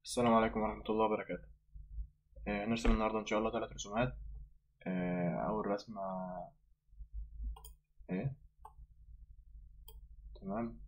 السلام عليكم ورحمة الله وبركاته. نرسم النهاردة إن شاء الله 3 رسومات. أول رسمة إيه؟ تمام.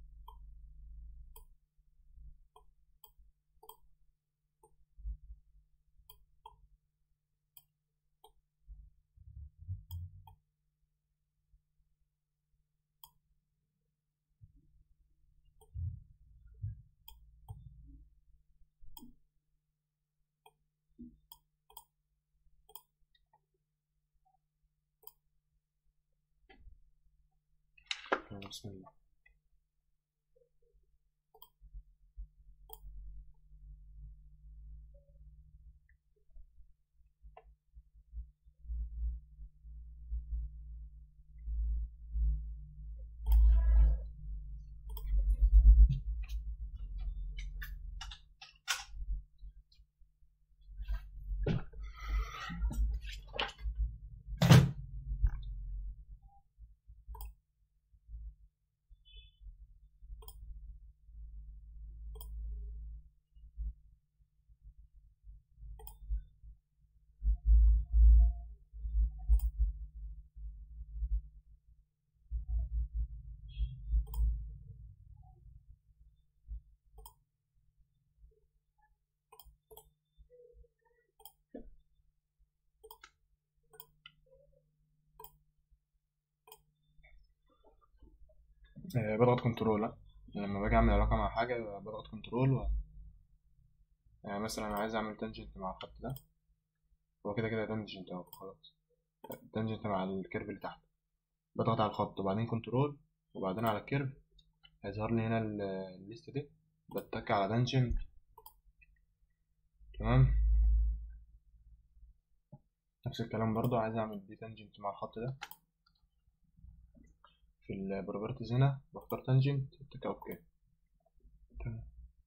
بسم الله. بضغط كنترول. لما باجي أعمل علاقة مع حاجة بضغط كنترول يعني مثلا أنا عايز أعمل تانجنت مع الخط ده. هو كده كده تانجنت أهو، خلاص. تانجنت مع الكيرف اللي تحت، بضغط على الخط وبعدين كنترول وبعدين على الكيرف. هيظهر لي هنا الليست دي، بتك على تانجنت. تمام. نفس الكلام برضو عايز أعمل دي تانجنت مع الخط ده. في البروبرتيز هنا بختار تانجنت واتك اوكي. تمام.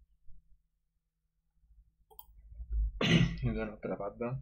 نبدأ نحط الأبعاد بقى.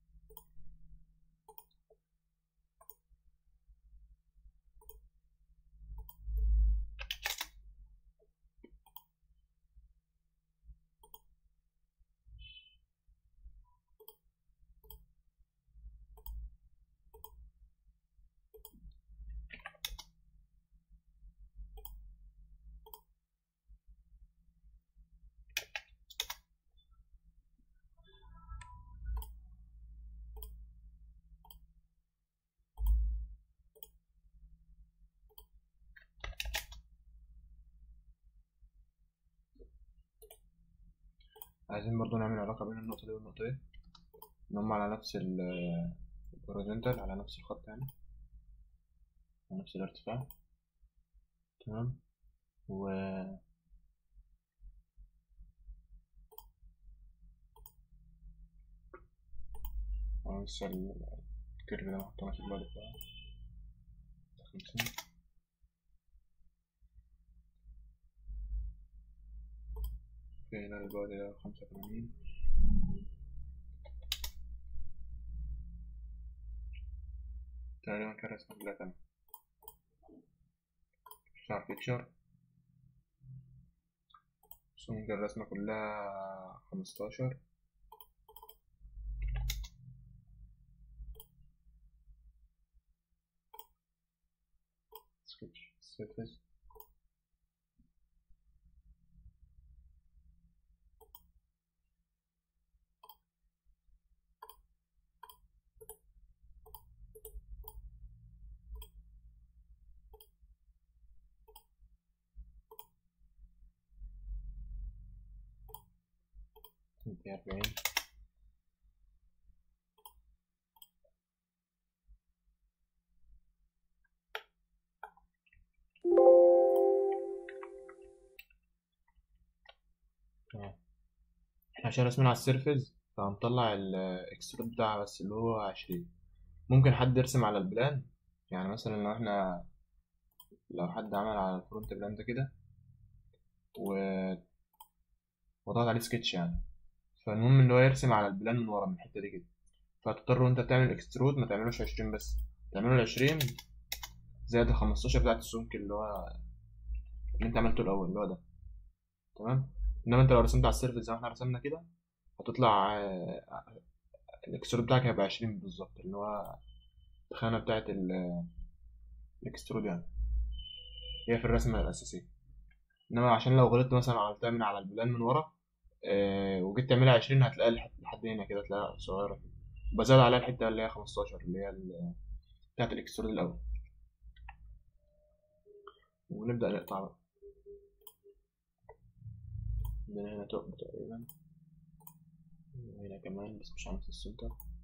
عايزين برضو نعمل علاقة بين النقطة دي والنقطة دي، إن هما على نفس الهوريزونتال، على نفس الخط يعني، على نفس الارتفاع. تمام. و لسه الكيرف ده محطوط في البعد بتاعه 50. في هنا البعد ده 85. تقريبا كده رسمة كلها تمام. شعر فيكشر، بس ممكن الرسمة كلها 15. سكتش سيرفيس. دي 40. تمام. احنا عشان رسمنا على السيرفيس فهنطلع الاكسترود بتاعها بس اللي هو 20. ممكن حد يرسم على البلان، يعني مثلا لو حد عمل على الفرونت بلان ده كده وضغط عليه سكتش يعني، فالمهم ان هو يرسم على البلان من ورا من الحته دي كده، فهتضطر وانت بتعمل اكسترود ما تعملوش 20 بس، تعمله 20 زائد ال 15 بتاعت السمك اللي انت عملته الاول اللي هو ده. تمام. انما انت لو رسمت على السيرفيس زي ما احنا رسمنا كده هتطلع الاكسترود بتاعك هيبقى 20 بالظبط، اللي هو الخانة بتاعت الاكسترود يعني، هي في الرسمة الأساسية. إنما عشان لو غلطت مثلا عملتها من على البلان من ورا، وجيت تعملها 20 هتلاقيها لحد هنا كده، تلاقيها صغيرة كده، بزود عليها الحتة اللي هي 15 اللي هي بتاعت الاكسترود الأول، ونبدأ نقطع بقى. عندنا هنا تقب تقريبا، وهنا كمان بس مش على نفس السنتر.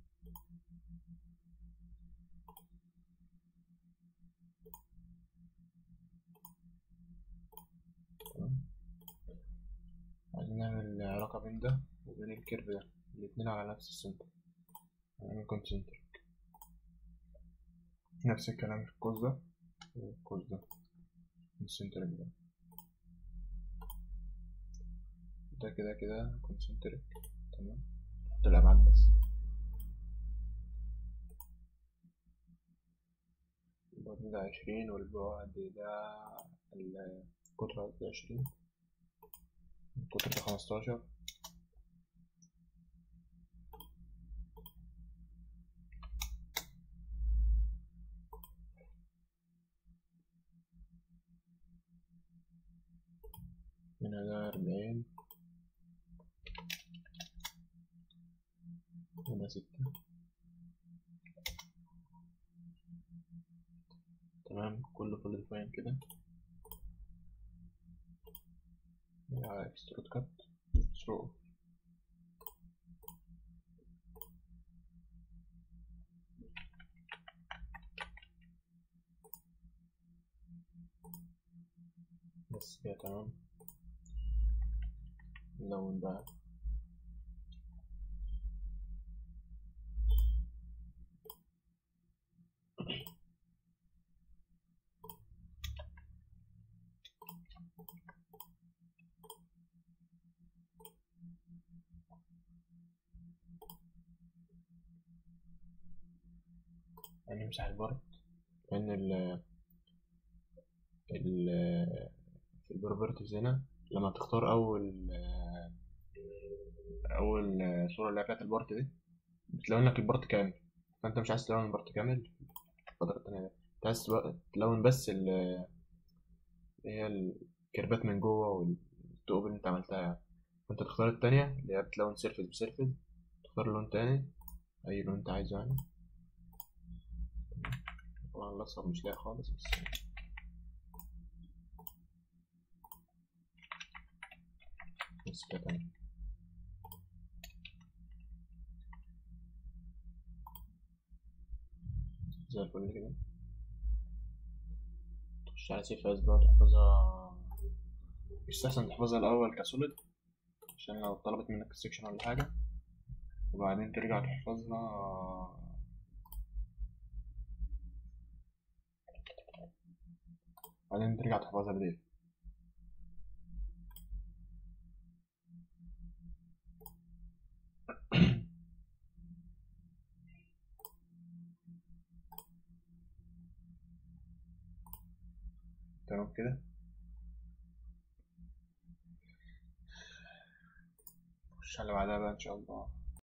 تمام. عايزين نعمل علاقة بين ده وبين الكيرف ده، الاتنين على نفس السنتر، يعني كونسنتر. نفس الكلام في القوس ده والقوس ده، كونسنتريك ده كده كده كونسنتريك. تمام. نحط الأبعاد بس، البعد ده 20 والبعد ده القطر ده 20، القطر ده 15. هنا ده 40، هنا 6. تمام. كله فول ديفاين كده، على اكسترود كات ثرو. بس كده تمام. نلون بقى. هنمسح البورد، لأن ال في البروبرتيز هنا لما تختار أول صورة اللي هي بتاعت البورت دي، بتلون لك البورت كامل، فأنت مش عايز تلون البورت كامل في الفترة التانية دي، أنت عايز تلون بس اللي هي الكيرفات من جوه والثقوب اللي أنت عملتها يعني. فأنت تختار التانية اللي هي بتلون سيرفيس بسيرفيس، تختار لون تاني، أي لون أنت عايزه يعني. طبعا الأصفر مش لايق خالص، بس كده تمام زي الفل كده. تخش على سيف اس بقى تحفظها، يستحسن تحفظها الأول كسوليد عشان لو طلبت منك السكشن ولا حاجة، وبعدين ترجع تحفظها، بعدين ترجع تحفظها بديل. تمام كده. نخش على اللي بعدها بقى إن شاء الله.